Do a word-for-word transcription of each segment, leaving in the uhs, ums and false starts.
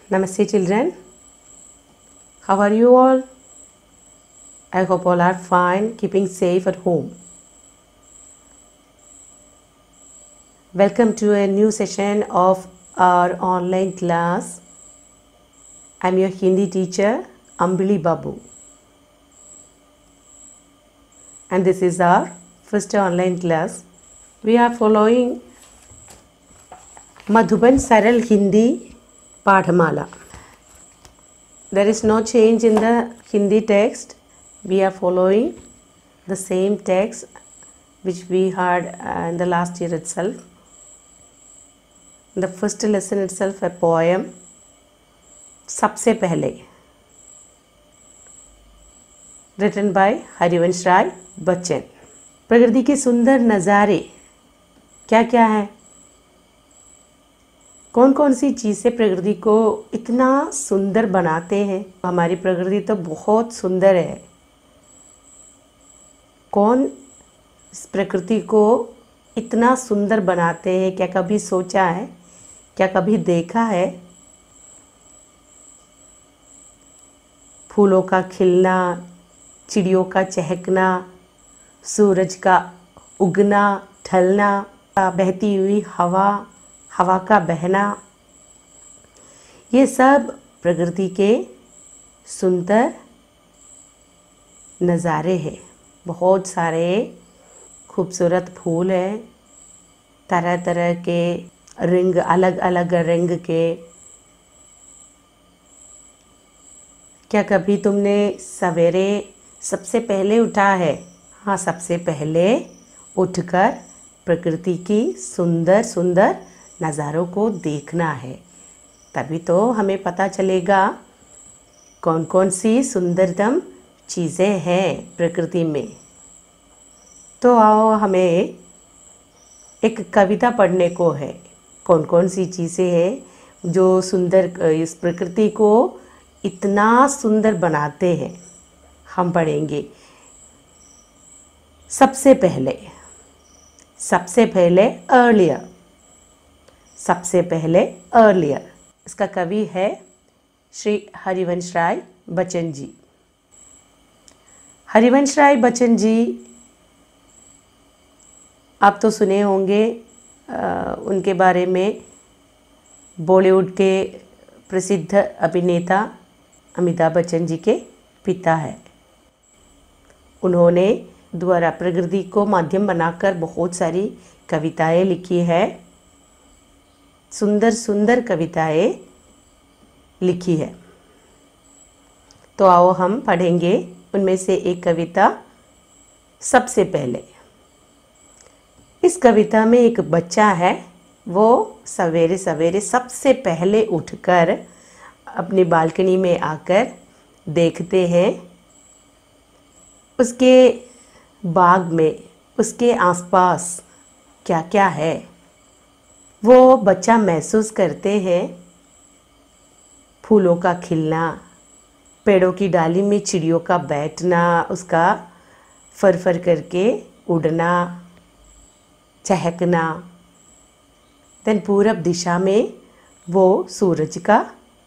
Namaste children. How are you all? I hope all are fine, keeping safe at home. Welcome to a new session of our online class. I'm your Hindi teacher, Ambili Babu. And this is our first online class. We are following Madhuban Saral Hindi Padhamala. There is no change in the Hindi text. We are following the same text which we had uh, in the last year itself. In the first lesson itself, a poem, Sabse Pehle, written by Harivansh Rai Bachchan. प्रकृति के सुंदर नज़ारे क्या क्या है? कौन कौन सी चीज़ें प्रकृति को इतना सुंदर बनाते हैं? हमारी प्रकृति तो बहुत सुंदर है. कौन इस प्रकृति को इतना सुंदर बनाते हैं? क्या कभी सोचा है? क्या कभी देखा है? फूलों का खिलना, चिड़ियों का चहकना, सूरज का उगना ढलना, बहती हुई हवा, हवा का बहना, ये सब प्रकृति के सुंदर नज़ारे हैं. बहुत सारे खूबसूरत फूल हैं, तरह तरह के रंग, अलग अलग रंग के. क्या कभी तुमने सवेरे सबसे पहले उठा है? हाँ, सबसे पहले उठकर प्रकृति की सुंदर सुंदर नज़ारों को देखना है. तभी तो हमें पता चलेगा कौन कौन सी सुंदरतम चीज़ें हैं प्रकृति में. तो आओ, हमें एक कविता पढ़ने को है. कौन कौन सी चीज़ें हैं जो सुंदर, इस प्रकृति को इतना सुंदर बनाते हैं, हम पढ़ेंगे. सबसे पहले सबसे पहले अर्लियर. सबसे पहले अर्लियर. इसका कवि है श्री हरिवंश राय बच्चन जी. हरिवंश राय बच्चन जी आप तो सुने होंगे. आ, उनके बारे में बॉलीवुड के प्रसिद्ध अभिनेता अमिताभ बच्चन जी के पिता है. उन्होंने द्वारा प्रकृति को माध्यम बनाकर बहुत सारी कविताएं लिखी है. सुंदर सुंदर कविताएं लिखी है. तो आओ हम पढ़ेंगे उनमें से एक कविता. सबसे पहले. इस कविता में एक बच्चा है. वो सवेरे सवेरे सबसे पहले उठकर अपनी बालकनी में आकर देखते हैं उसके बाग में, उसके आसपास क्या क्या है. वो बच्चा महसूस करते हैं फूलों का खिलना, पेड़ों की डाली में चिड़ियों का बैठना, उसका फर फर करके उड़ना, चहकना. देन पूरब दिशा में वो सूरज का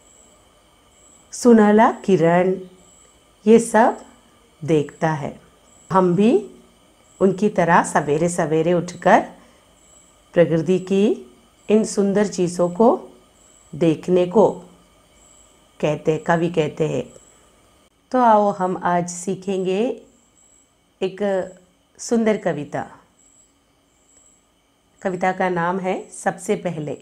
सुनहला किरण, ये सब देखता है. हम भी उनकी तरह सवेरे सवेरे उठकर प्रकृति की इन सुंदर चीज़ों को देखने को कहते कवि कहते हैं. तो आओ हम आज सीखेंगे एक सुंदर कविता. कविता का नाम है सबसे पहले.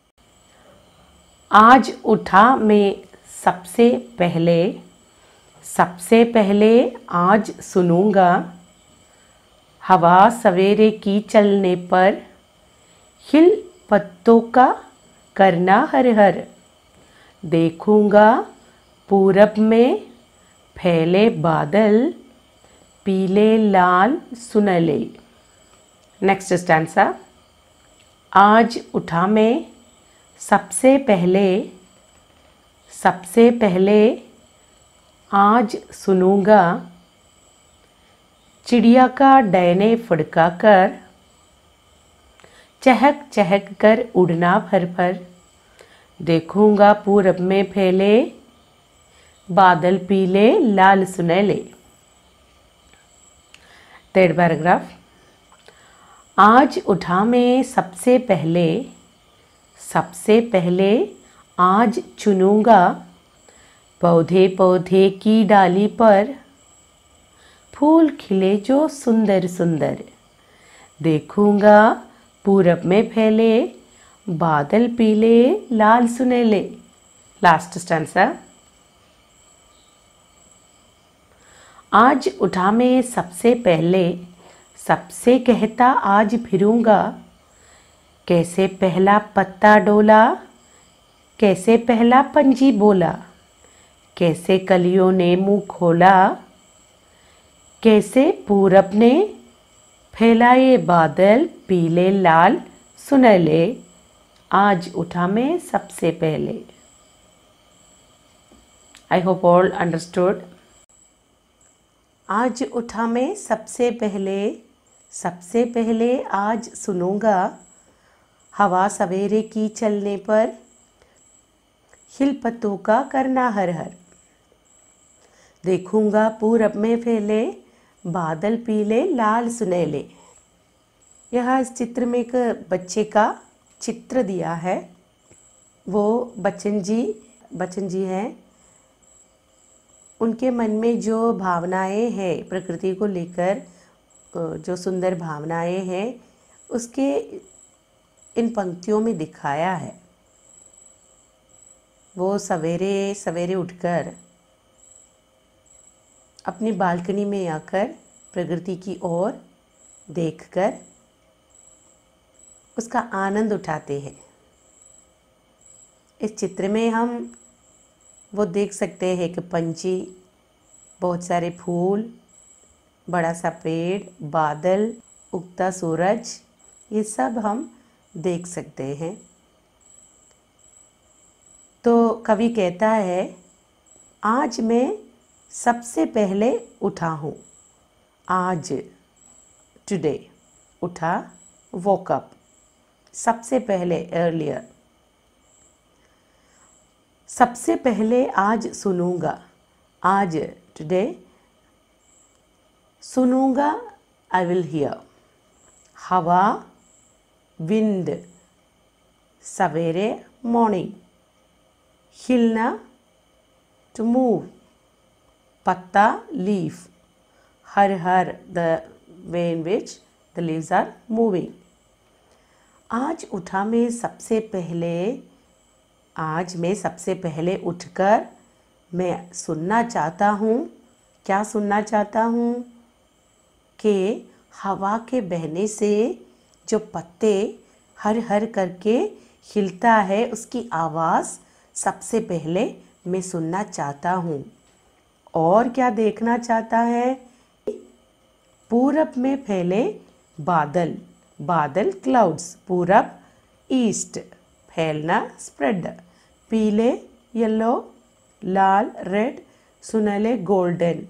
आज उठा मैं सबसे पहले, सबसे पहले आज सुनूंगा, हवा सवेरे की चलने पर हिल पत्तों का करना हर हर. देखूंगा पूरब में फैले बादल, पीले लाल सुनहले. Next stanza. आज उठा मैं सबसे पहले, सबसे पहले आज सुनूंगा, चिड़िया का डैने फड़का कर, चहक चहक कर उड़ना भर भर. देखूंगा पूरब में फैले बादल पीले लाल सुनहले। Third paragraph. आज उठा मैं सबसे पहले, सबसे पहले आज चुनूंगा पौधे पौधे की डाली पर फूल खिले जो सुंदर सुंदर। देखूंगा पूरब में फैले बादल पीले लाल सुनहले। Last stanza. आज उठा मैं सबसे पहले, सबसे कहता आज फिरूंगा। कैसे पहला पत्ता डोला, कैसे पहला पंछी बोला। कैसे कलियों ने मुंह खोला, कैसे पूरब ने फैलाए बादल पीले लाल सुनहले। आज उठा मैं सबसे पहले। I hope all understood. आज उठा मैं सबसे पहले, सबसे पहले आज सुनूंगा हवा सवेरे की चलने पर खिल पत्तों का करना हर हर। देखूंगा पूरब में फैले बादल पीले लाल सुनहले। यहाँ इस चित्र में एक बच्चे का चित्र दिया है। वो बच्चन जी बच्चन जी हैं। उनके मन में जो भावनाएं हैं प्रकृति को लेकर, जो सुंदर भावनाएं हैं, उसके इन पंक्तियों में दिखाया है। वो सवेरे सवेरे उठकर अपनी बालकनी में आकर प्रकृति की ओर देखकर उसका आनंद उठाते हैं। इस चित्र में हम वो देख सकते हैं कि पंछी, बहुत सारे फूल, बड़ा सा पेड़, बादल, उगता सूरज, ये सब हम देख सकते हैं। तो कवि कहता है, आज मैं सबसे पहले उठा हूँ। आज, टुडे, उठा, वोक अप, सबसे पहले, अर्लियर। सबसे पहले आज सुनूंगा, आज, टुडे, सुनूंगा, आई विल हियर। हवा, विंड, सवेरे, मॉर्निंग। हिलना, टू मूव। पत्ता, लीफ। हर हर, the way in which the leaves are moving. आज उठा मैं सबसे पहले, आज मैं सबसे पहले उठकर मैं सुनना चाहता हूँ। क्या सुनना चाहता हूँ? कि हवा के बहने से जो पत्ते हर हर करके हिलता है, उसकी आवाज़ सबसे पहले मैं सुनना चाहता हूँ। और क्या देखना चाहता है? पूरब में फैले बादल, बादल, क्लाउड्स। पूरब, ईस्ट, फैलना, स्प्रेड। पीले, येलो, लाल, रेड, सुनहले, गोल्डन।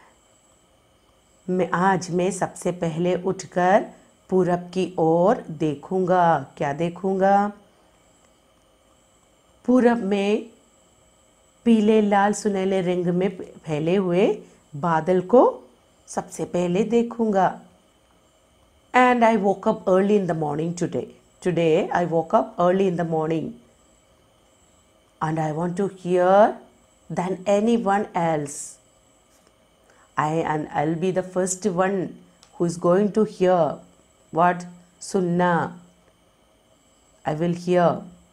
मैं आज मैं सबसे पहले उठकर पूरब की ओर देखूंगा। क्या देखूंगा? पूरब में पीले लाल सुनहले रंग में फैले हुए बादल को सबसे पहले देखूंगा। And I woke up early in the morning today. Today I woke up early in the morning. And I want to hear than anyone else. I and I'll be the first one who is going to hear what? Sunna. I will hear.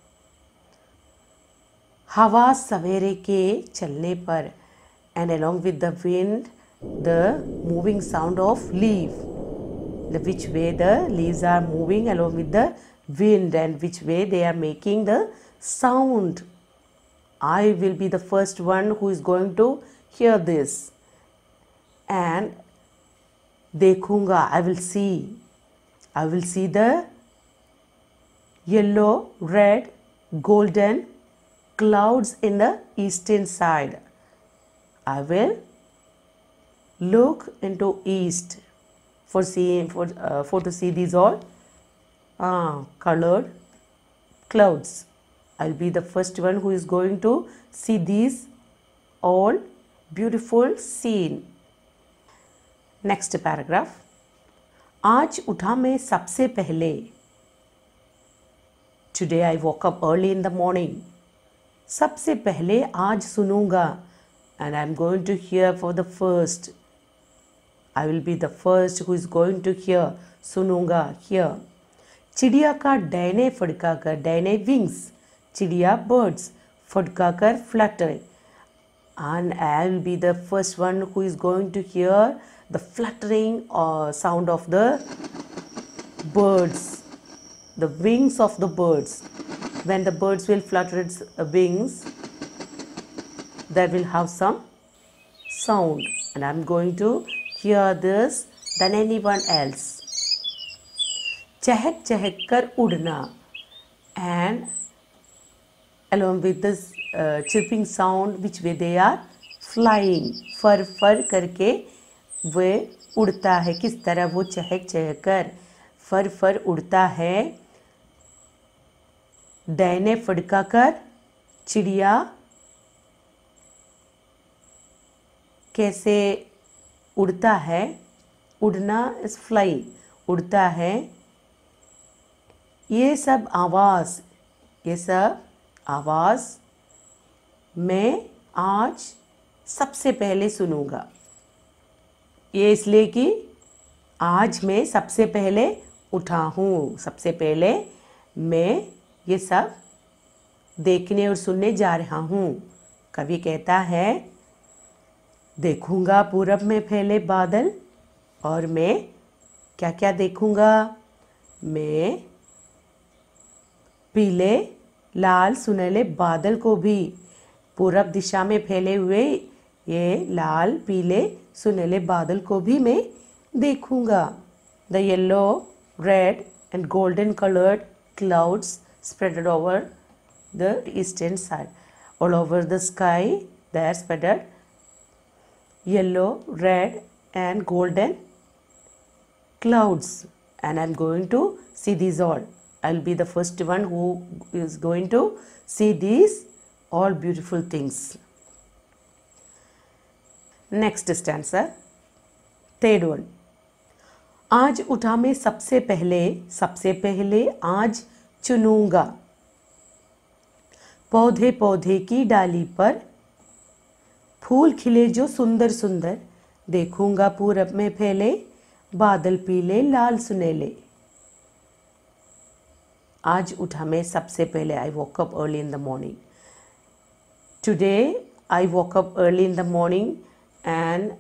हवा सवेरे के चलने पर, and along with the wind, the moving sound of leaf, the which way the leaves are moving along with the wind and which way they are making the sound. I will be the first one who is going to hear this. And देखूंगा, I will see. I will see the yellow, red, golden clouds in the eastern side. I will look into east for seeing for uh, for to see these all uh, colored clouds. I'll be the first one who is going to see these all beautiful scene. Next paragraph. आज उठा मैं सबसे पहले. Today I woke up early in the morning. सबसे पहले आज सुनूंगा. And I'm going to hear for the first. I will be the first who is going to hear. सुनूंगा, hear. चिड़िया का डैने फड़काकर, डैने wings. चिड़िया birds. फड़काकर flutter. And I will be the first one who is going to hear the fluttering uh, sound of the birds, the wings of the birds. When the birds will flutter its wings, they will have some sound, and I am going to hear this than anyone else. चहक चहक कर उड़ना, and along with this uh, chirping sound which way they are flying, फर फर करके वे उड़ता है. किस तरह वो चहक चहक कर फर फर उड़ता है. डैने फड़का कर चिड़िया कैसे उड़ता है. उड़ना इज फ्लाई, उड़ता है. ये सब आवाज़, ये सब आवाज़ मैं आज सबसे पहले सुनूंगा. ये इसलिए कि आज मैं सबसे पहले उठा हूँ. सबसे पहले मैं ये सब देखने और सुनने जा रहा हूँ. कवि कहता है देखूँगा पूरब में फैले बादल. और मैं क्या क्या देखूँगा. मैं पीले लाल सुनहले बादल को भी, पूरब दिशा में फैले हुए ये लाल पीले सुनहले बादल को भी मैं देखूँगा. The yellow red and golden coloured clouds spread over the eastern side. All over the sky they are spread yellow, red and golden clouds, and I am going to see these all. I will be the first one who is going to see these all beautiful things. Next stanza, third one. आज उठा मैं सबसे पहले, सबसे पहले आज चुनूंगा. पौधे पौधे की डाली पर फूल खिले जो सुंदर सुंदर. देखूंगा पूरब में फैले बादल पीले लाल सुनहले. आज उठा मैं सबसे पहले. I woke up early in the morning. Today I woke up early in the morning and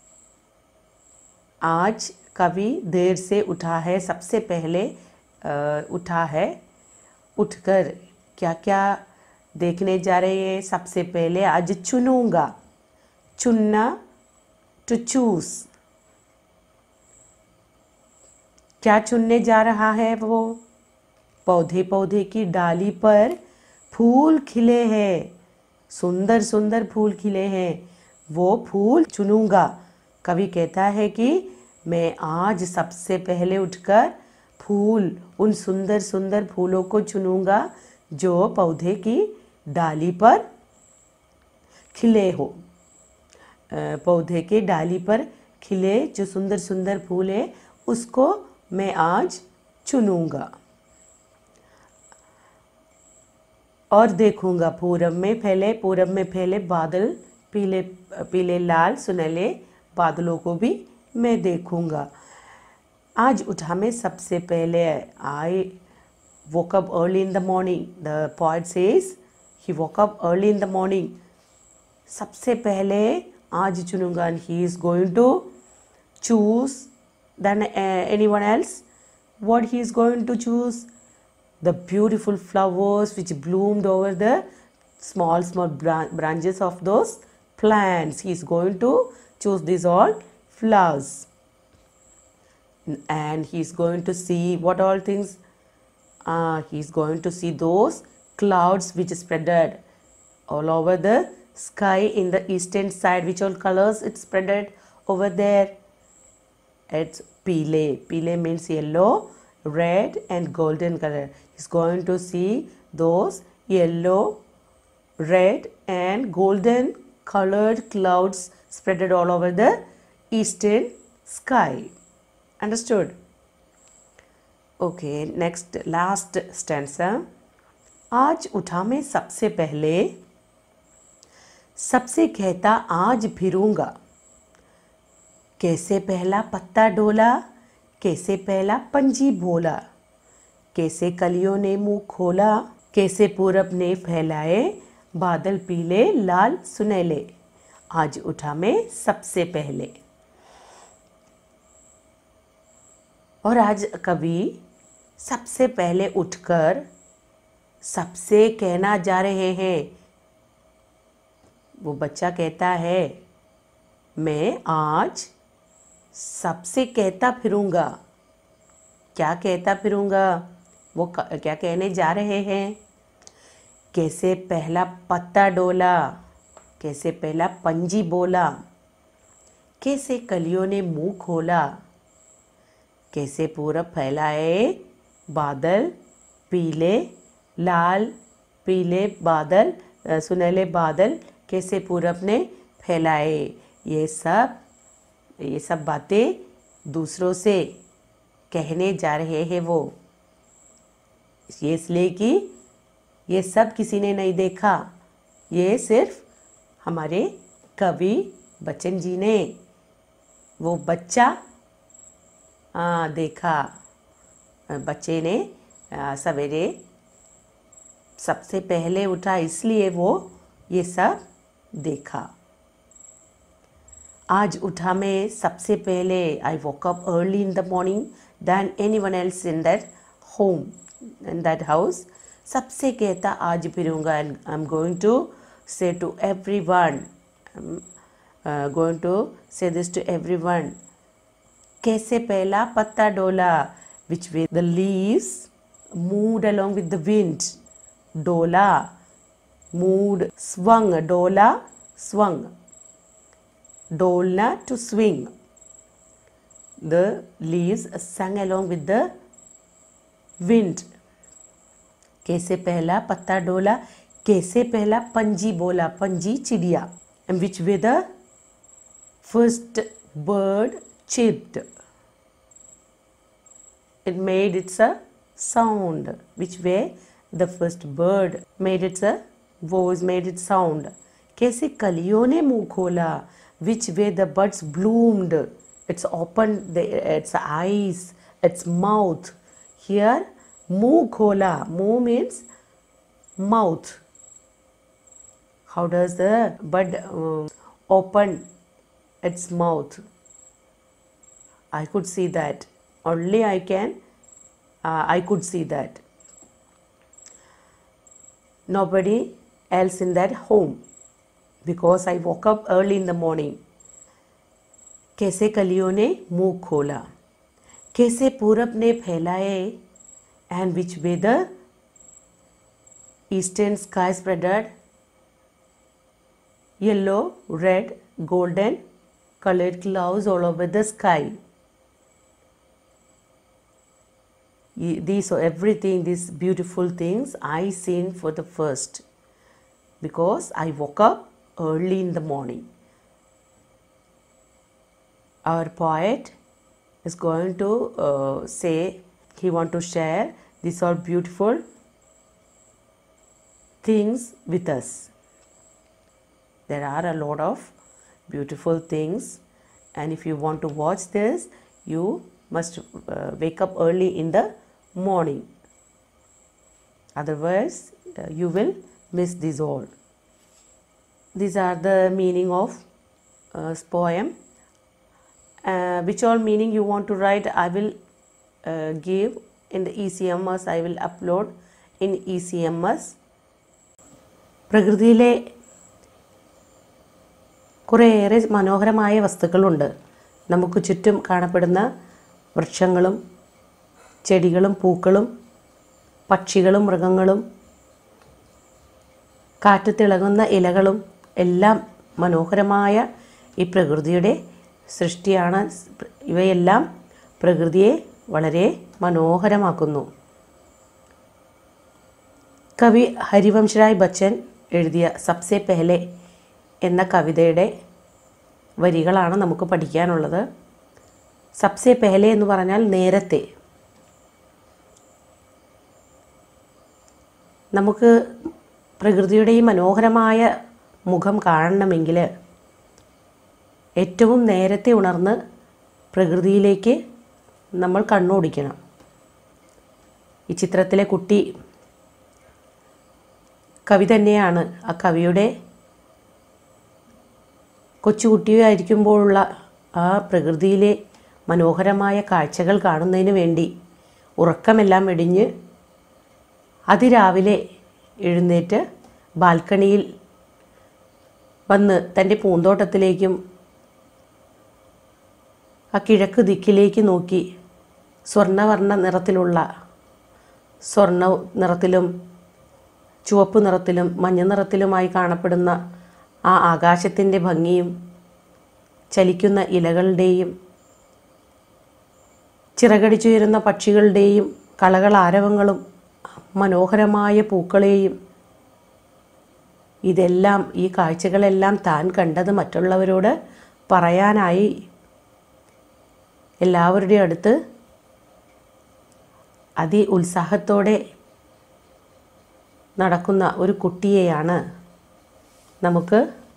आज कवि देर से उठा है. सबसे पहले आ, उठा है. उठकर क्या क्या देखने जा रहे हैं. सबसे पहले आज चुनूंगा. चुनना, टू चूज. क्या चुनने जा रहा है वो. पौधे पौधे की डाली पर फूल खिले हैं. सुंदर सुंदर फूल खिले हैं. वो फूल चुनूंगा. कवि कहता है कि मैं आज सबसे पहले उठकर फूल, उन सुंदर सुंदर फूलों को चुनूंगा जो पौधे की डाली पर खिले हो. पौधे के डाली पर खिले जो सुंदर सुंदर फूल है उसको मैं आज चुनूंगा. और देखूंगा पूरब में फैले, पूरब में फैले बादल पीले पीले लाल सुनहले बादलों को भी मैं देखूंगा. आज उठा मैं सबसे पहले. आई woke up early in the morning. The poet says he woke up early in the morning. सबसे पहले आज चुनूंगा. And he is going to choose than uh, anyone else. What he is going to choose? The beautiful flowers which bloomed over the small small bran- branches of those plants. He is going to choose these all flowers. And he is going to see what all things. Uh, he is going to see those clouds which spreaded all over the sky in the eastern side. Which all colors it spreaded over there? It's pile. Pile means yellow, red and golden color. He is going to see those yellow, red and golden colored clouds spread all over the eastern sky. Understood? Okay, next last stanza. आज उठा मैं सबसे पहले, सबसे कहता आज फिरूंगा, कैसे पहला पत्ता डोला, कैसे पहला पंजी बोला, कैसे कलियों ने मुंह खोला, कैसे पूरब ने फैलाए बादल पीले लाल सुनहले, आज उठा मैं सबसे पहले। और आज कवि सबसे पहले उठकर सबसे कहना जा रहे हैं। वो बच्चा कहता है मैं आज सबसे कहता फिरूंगा। क्या कहता फिरूंगा? वो क्या कहने जा रहे हैं? कैसे पहला पत्ता डोला, कैसे पहला पंजी बोला, कैसे कलियों ने मुंह खोला, कैसे पूरब फैलाए बादल पीले लाल पीले बादल सुनहले बादल, कैसे पूरब ने फैलाए। ये सब ये सब बातें दूसरों से कहने जा रहे हैं वो। ये इसलिए कि ये सब किसी ने नहीं देखा, ये सिर्फ हमारे कवि बच्चन जी ने, वो बच्चा आ, देखा। बच्चे ने सवेरे सबसे पहले उठा इसलिए वो ये सब देखा। आज उठा मैं सबसे पहले, I woke up early in the morning than anyone else in that home in that house. सबसे कहता आज फिरूंगा, and I am going to say to everyone, going to say this to everyone. कैसे पहला पत्ता डोला, which way the leaves moved along with the wind. Dola, moved, swung, dola, swung. Dolna, to swing. The leaves sang along with the wind. कैसे पहला पत्ता डोला, कैसे पहला पंजी बोला, पंजी चिड़िया, and which way the first bird chirped. It made its a sound. Which way the first bird made its a voice, made its sound. कैसे कलियों ने मुंह खोला, which way the buds bloomed. It's opened the, its eyes, its mouth. Here मुंह खोला, मुंह means mouth. How does the bud uh, open its mouth? I could see that. Only I can, uh, I could see that. Nobody else in that home because I woke up early in the morning. कैसे कलियों ने मुंह खोला, कैसे पूरब ने फैलाए, and which way the eastern sky spreaded yellow, red, golden colored clouds all over the sky. These are everything, these beautiful things I seen for the first because I woke up early in the morning. Our poet is going to uh, say, he want to share these are beautiful things with us. There are a lot of beautiful things, and if you want to watch this, you must uh, wake up early in the morning. Otherwise uh, you will miss these all. These are the meaning of uh, poem. Uh, which all meaning you want to write, I will uh, give in the E C M S. I will upload in E C M S. പ്രകൃതിയിലെ കുറേയേറെ മനോഹരമായ വസ്തുക്കളുണ്ട്. നമുക്ക് ചുറ്റും കാണപ്പെടുന്ന വൃക്ഷങ്ങളും ചെടികളും പൂക്കളും പക്ഷികളും മൃഗങ്ങളും കാറ്റ് തിളങ്ങുന്ന ഇലകളും എല്ലാം മനോഹരമായ ഈ പ്രകൃതിയുടെ സൃഷ്ടിയാണ്. ഇവയെല്ലാം പ്രകൃതിയെ വളരെ മനോഹരമാക്കുന്നു. കവി ഹരിവംശറായ് ബച്ചൻ എഴുതിയ സബ്സെ പെഹലെ എന്ന കവിതയുടെ വരികളാണ് നമുക്ക് പഠിക്കാനുള്ളത്. സബ്സെ പെഹലെ എന്ന് പറഞ്ഞാൽ നേരത്തെ. നമുക്ക് പ്രകൃതിയുടെ ഈ മനോഹരമായ മുഖം കാണണമെങ്കിൽ ഏറ്റവും നേരത്തെ ഉണർന്ന് പ്രകൃതിയിലേക്ക് നമ്മൾ കണ്ണോടിക്കണം. ഈ ചിത്രത്തിലെ കുട്ടി കവി തന്നെയാണ്. ആ കവിയുടെ കൊച്ചുകുട്ടിയായിരിക്കുമ്പോഴുള്ള ആ പ്രകൃതിയിലെ മനോഹരമായ കാഴ്ചകൾ കാണുന്നതിന് വേണ്ടി ഉറക്കമെല്ലാം വെടിഞ്ഞ് അതിരാവിലെ എഴുന്നേറ്റ് ബാൽക്കണിയിൽ വന്ന് തൻ്റെ പൂന്തോട്ടത്തിലേക്കും ആ കിഴക്ക് ദിക്കിലേക്ക് നോക്കി സ്വർണ്ണവർണ്ണ നിറത്തിലുള്ള സ്വർണ്ണ നിറത്തിലും ചുവപ്പ് നിറത്തിലും മഞ്ഞ നിറത്തിലുമായി കാണപ്പെടുന്ന ആ ആകാശത്തിൻ്റെ ഭംഗിയും ചലിക്കുന്ന ഇലകളുടെയും ചിറകടിച്ചുയരുന്ന പക്ഷികളുടെയും കളകളാരവങ്ങളും മനോഹരമായ പൂക്കളെയും ഇതെല്ലാം ഈ കാഴ്ചകളെല്ലാം താൻ കണ്ടത് മറ്റുള്ളവരോട് പറയാനായി എല്ലാവരുടെയും അടുത്ത് അതി ഉത്സാഹത്തോടെ നടക്കുന്ന ഒരു കുട്ടിയെയാണ് നമുക്ക്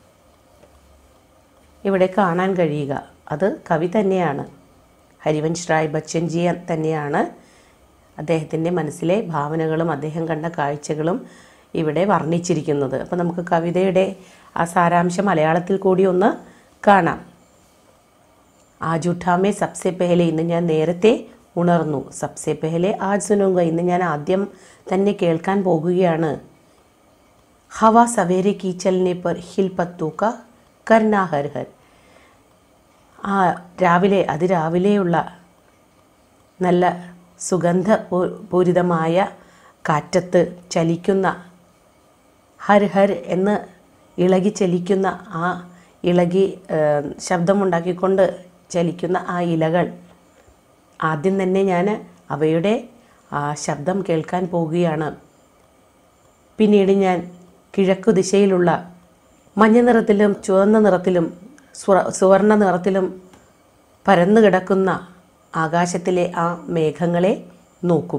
ഇവിടെ കാണാൻ കഴിയുക. അത് കവി തന്നെയാണ്, ഹരിവംശറായ് ബച്ചൻജി തന്നെയാണ്. അദ്ദേഹത്തിൻ്റെ മനസ്സിലെ ഭാവനകളും അദ്ദേഹം കണ്ട കാഴ്ചകളും ഇവിടെ വർണ്ണിച്ചിരിക്കുന്നത്. അപ്പോൾ നമുക്ക് കവിതയുടെ ആ സാരാംശം മലയാളത്തിൽ കൂടി ഒന്ന് കാണാം. ആജ് ഉഠാമേ സബ്സെ പെഹലെ, ഇന്ന് ഞാൻ നേരത്തെ ഉണർന്നു. സബ്സെ പെഹലെ ആജ് സുനൂങ്ക, ഇന്ന് ഞാൻ ആദ്യം തന്നെ കേൾക്കാൻ പോകുകയാണ്. ഹവ സവേരെ കീ ചൽനെ പർ ഹിൽ പത്തൂ കാ കർനാ ഹർ ഹർ, ആ രാവിലെ അതിരാവിലെയുള്ള നല്ല സുഗന്ധ പൂരിതമായ കാറ്റത്ത് ചലിക്കുന്ന ഹർ ഹർ എന്ന് ഇളകി ചലിക്കുന്ന ആ ഇളകി ശബ്ദമുണ്ടാക്കിക്കൊണ്ട് ചലിക്കുന്ന ആ ഇലകൾ, ആദ്യം തന്നെ ഞാൻ അവയുടെ ആ ശബ്ദം കേൾക്കാൻ പോകുകയാണ്. പിന്നീട് ഞാൻ കിഴക്കു ദിശയിലുള്ള മഞ്ഞ നിറത്തിലും ചുവന്ന നിറത്തിലും സുവർണ്ണ നിറത്തിലും പരന്നു കിടക്കുന്ന ആകാശത്തിലെ ആ മേഘങ്ങളെ നോക്കും.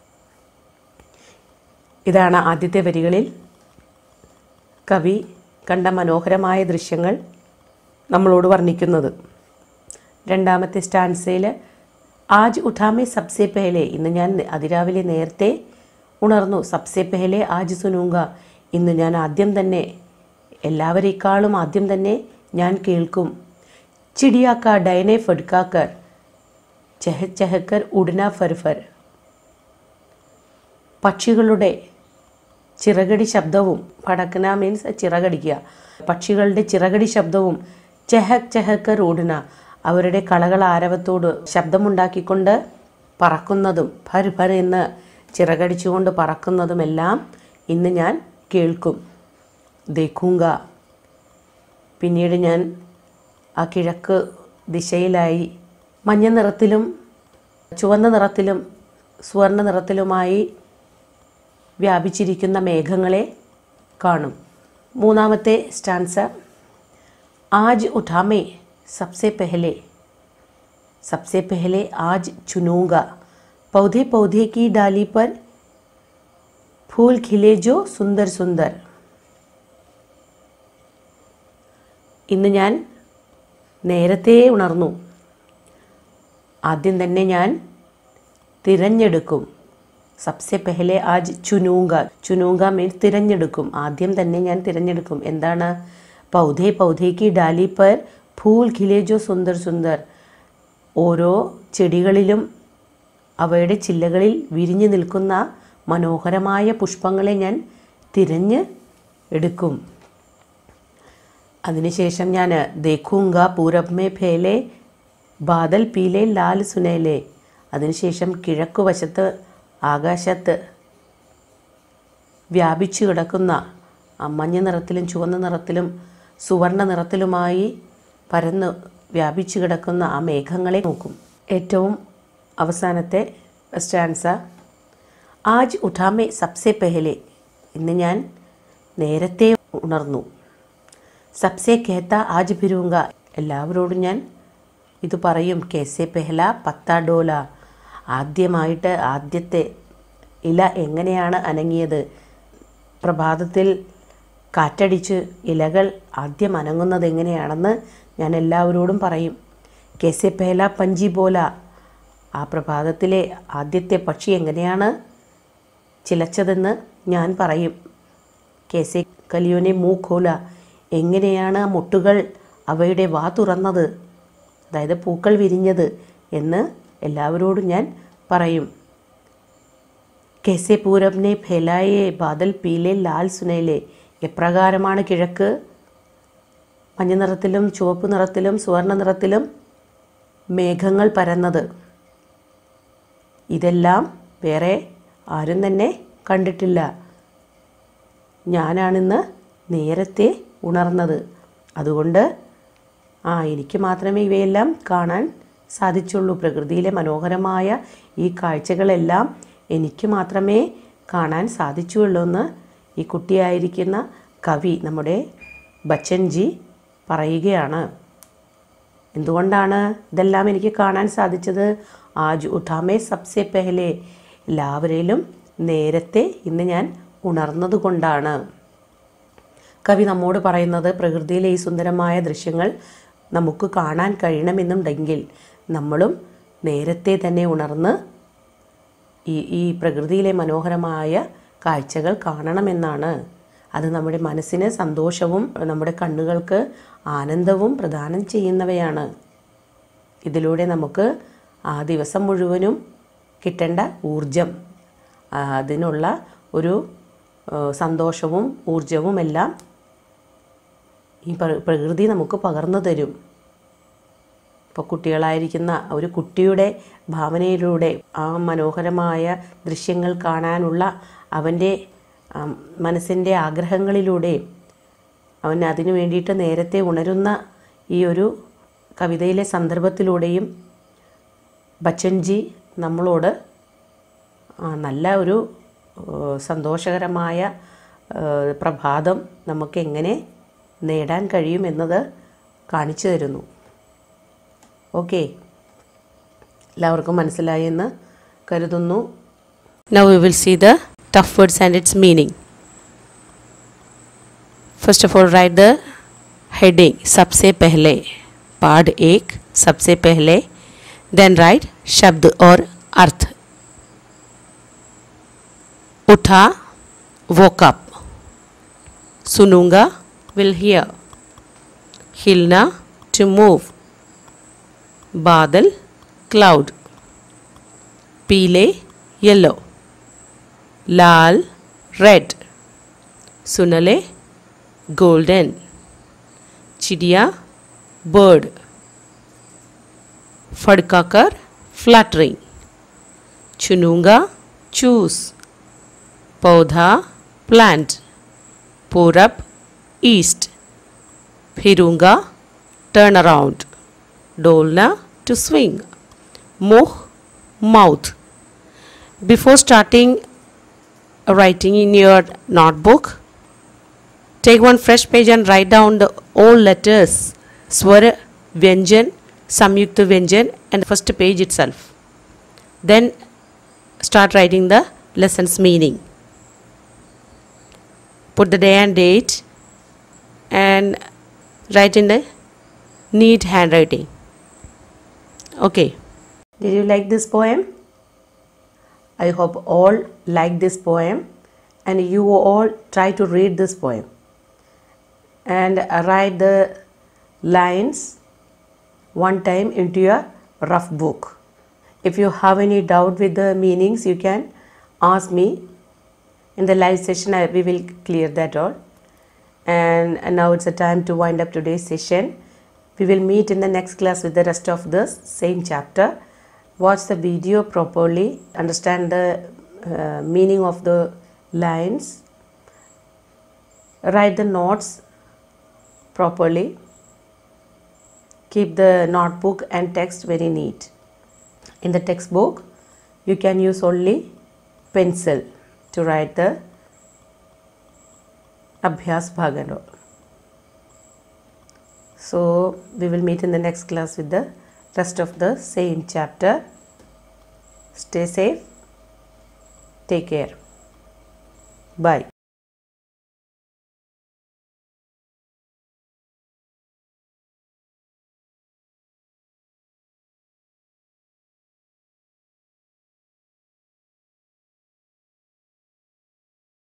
ഇതാണ് ആദ്യത്തെ വരികളിൽ കവി കണ്ട മനോഹരമായ ദൃശ്യങ്ങൾ നമ്മളോട് വർണ്ണിക്കുന്നത്. രണ്ടാമത്തെ സ്റ്റാൻസയിൽ ആജ് ഉഠാമേ സബ്സെ പെഹലെ, ഇന്ന് ഞാൻ അതിരാവിലെ നേരത്തെ ഉണർന്നു. സബ്സെ പെഹലെ ആജ് സുനൂങ്ക, ഇന്ന് ഞാൻ ആദ്യം തന്നെ എല്ലാവരേക്കാളും ആദ്യം തന്നെ ഞാൻ കേൾക്കും. ചിടിയാക്ക ഡൈനെ ഫഡ്കാക്കർ ചഹ ചഹക്കർ ഉഡ്ന ഫർഫർ, പക്ഷികളുടെ ചിറകടി ശബ്ദവും, പടക്കന മീൻസ് ചിറകടിക്കുക, പക്ഷികളുടെ ചിറകടി ശബ്ദവും, ചെഹക് ചെഹക്കർ ഉഡ്ന, അവരുടെ കളകൾ ആരവത്തോട് ശബ്ദമുണ്ടാക്കിക്കൊണ്ട് പറക്കുന്നതും, ഭർ ഭർ എന്ന് ചിറകടിച്ചുകൊണ്ട് പറക്കുന്നതുമെല്ലാം ഇന്ന് ഞാൻ കേൾക്കും. ദേഖൂങ്ക, പിന്നീട് ഞാൻ ആ കിഴക്ക് ദിശയിലായി മഞ്ഞ നിറത്തിലും ചുവന്ന നിറത്തിലും സുവർണ്ണ നിറത്തിലുമായി വ്യാപിച്ചിരിക്കുന്ന മേഘങ്ങളെ കാണും. മൂന്നാമത്തെ സ്റ്റാൻസ, ആജ് ഉഠാമേ सबसे पहले सबसे पहले आज चुनूंगा, पौधे पौधे की डाली पर फूल खिले जो सुंदर सुंदर, ഇന്ന് ഞാൻ നേരത്തെ ഉണർന്നു. ആദ്യം തന്നെ ഞാൻ തിരഞ്ഞെടുക്കും. സബ്സെ പെഹലെ ആജ് ചുനൂങ്ക, ചുനൂങ്ക മീൻസ് തിരഞ്ഞെടുക്കും. ആദ്യം തന്നെ ഞാൻ തിരഞ്ഞെടുക്കും. എന്താണ്? പൗധേ പൗധേ കി ഡാലി പർ ഫൂൽ ഖിലേ ജോ സുന്ദർ സുന്ദർ, ഓരോ ചെടികളിലും അവയുടെ ചില്ലകളിൽ വിരിഞ്ഞു നിൽക്കുന്ന മനോഹരമായ പുഷ്പങ്ങളെ ഞാൻ തിരഞ്ഞ് എടുക്കും. അതിനുശേഷം ഞാൻ ദേഖൂങ്ക പൂരബ് മേ ഫേലെ ബാദൽ പീലെ ലാൽ സുനേലെ, അതിനുശേഷം കിഴക്കു വശത്ത് ആകാശത്ത് വ്യാപിച്ചു കിടക്കുന്ന മഞ്ഞ നിറത്തിലും ചുവന്ന നിറത്തിലും സുവർണ്ണ നിറത്തിലുമായി പരന്ന് വ്യാപിച്ചു കിടക്കുന്ന ആ മേഘങ്ങളെ നോക്കും. ഏറ്റവും അവസാനത്തെ സ്റ്റാൻസ, ആജ് ഉഠാമേ സബ്സെ പെഹലെ ഇന്ന് ഞാൻ നേരത്തെ ഉണർന്നു. സബ്സെ കേത്ത ആജ് ഫിരൂങ്ക, എല്ലാവരോടും ഞാൻ ഇത് പറയും. കേസെ പെഹല പത്ത ഡോല, ആദ്യമായിട്ട് ആദ്യത്തെ ഇല എങ്ങനെയാണ് അനങ്ങിയത്, പ്രഭാതത്തിൽ കാറ്റടിച്ച് ഇലകൾ ആദ്യം അനങ്ങുന്നത് എങ്ങനെയാണെന്ന് ഞാൻ എല്ലാവരോടും പറയും. കേസെ പെഹല പഞ്ചി ബോല, ആ പ്രഭാതത്തിലെ ആദ്യത്തെ പക്ഷി എങ്ങനെയാണ് ചിലച്ചതെന്ന് ഞാൻ പറയും. കേസെ കലിയോനെ മൂ ഖോല, എങ്ങനെയാണ് ആ മുട്ടുകൾ അവയുടെ വാ തുറന്നത്, അതായത് പൂക്കൾ വിരിഞ്ഞത് എന്ന് എല്ലാവരോടും ഞാൻ പറയും. കേസെ പൂരബ്നെ ഫെലായെ ബാദൽ പീലെ ലാൽ സുനയിലെ, എപ്രകാരമാണ് കിഴക്ക് മഞ്ഞ നിറത്തിലും ചുവപ്പ് നിറത്തിലും സുവർണ്ണ നിറത്തിലും മേഘങ്ങൾ പരന്നത്. ഇതെല്ലാം വേറെ ആരും തന്നെ കണ്ടിട്ടില്ല. ഞാനാണിന്ന് നേരത്തെ ഉണർന്നത്. അതുകൊണ്ട് ആ എനിക്ക് മാത്രമേ ഇവയെല്ലാം കാണാൻ സാധിച്ചുള്ളൂ. പ്രകൃതിയിലെ മനോഹരമായ ഈ കാഴ്ചകളെല്ലാം എനിക്ക് മാത്രമേ കാണാൻ സാധിച്ചുള്ളൂ എന്ന് ഈ കുട്ടിയായിരിക്കുന്ന കവി നമ്മുടെ ബച്ചൻജി പറയുകയാണ്. എന്തുകൊണ്ടാണ് ഇതെല്ലാം എനിക്ക് കാണാൻ സാധിച്ചത്? ആജ് ഉഠാമേ സബ്സെ പെഹലെ, എല്ലാവരിലും നേരത്തെ ഇന്ന് ഞാൻ ഉണർന്നതുകൊണ്ടാണ്. കവി നമ്മോട് പറയുന്നത് പ്രകൃതിയിലെ ഈ സുന്ദരമായ ദൃശ്യങ്ങൾ നമുക്ക് കാണാൻ കഴിയണമെന്നുണ്ടെങ്കിൽ നമ്മളും നേരത്തെ തന്നെ ഉണർന്ന് ഈ ഈ പ്രകൃതിയിലെ മനോഹരമായ കാഴ്ചകൾ കാണണമെന്നാണ്. അത് നമ്മുടെ മനസ്സിന് സന്തോഷവും നമ്മുടെ കണ്ണുകൾക്ക് ആനന്ദവും പ്രദാനം ചെയ്യുന്നവയാണ്. ഇതിലൂടെ നമുക്ക് ആ ദിവസം മുഴുവനും കിട്ടേണ്ട ഊർജം, അതിനുള്ള ഒരു സന്തോഷവും ഊർജവും എല്ലാം ഈ പ്രകൃതി നമുക്ക് പകർന്നു തരും. ഇപ്പോൾ കുട്ടികളായിരിക്കുന്ന ഒരു കുട്ടിയുടെ ഭാവനയിലൂടെ ആ മനോഹരമായ ദൃശ്യങ്ങൾ കാണാനുള്ള അവൻ്റെ മനസ്സിൻ്റെ ആഗ്രഹങ്ങളിലൂടെ അവൻ അതിനു വേണ്ടിയിട്ട് നേരത്തെ ഉണരുന്ന ഈ ഒരു കവിതയിലെ സന്ദർഭത്തിലൂടെയും ബച്ചൻജി നമ്മളോട് നല്ല ഒരു സന്തോഷകരമായ പ്രഭാതം നമുക്ക് എങ്ങനെ നേടാൻ കഴിയും എന്നത് കാണിച്ചു തരുന്നു. ഓക്കെ, എല്ലാവർക്കും മനസ്സിലായി എന്ന് കരുതുന്നു. Now we will see the tough words and its meaning. First of all, write the heading सबसे पहले, पाठ एक सबसे पहले. Then write शब्द और अर्थ. उठा, woke up. सुनूंगा, will hear. हिलना, to move. बादल, cloud. पीले, yellow. लाल, red. सुनले, golden. चिड़िया, bird. फड़काकर, fluttering. चुनूंगा, choose. पौधा, plant. पूरब, east. फिरूंगा, turn around. डोलना, to swing. मुँह, mouth. Before starting writing in your notebook, take one fresh page and write down the all letters, swara, vyanjan, samyukta vyanjan, and first page itself. Then start writing the lesson's meaning. Put the day and date and write in the neat handwriting. Okay. Did you like this poem? I hope all like this poem and you all try to read this poem and write the lines one time into your rough book. If you have any doubt with the meanings, you can ask me. In the live session, I, we will clear that all. And, and now it's a time to wind up today's session. We will meet in the next class with the rest of this same chapter. Watch the video properly, understand the uh, meaning of the lines, write the notes properly, keep the notebook and text very neat. In the textbook, you can use only pencil to write the Abhyas Bhag and all. So we will meet in the next class with the rest of the same chapter. Stay safe. Take care. Bye.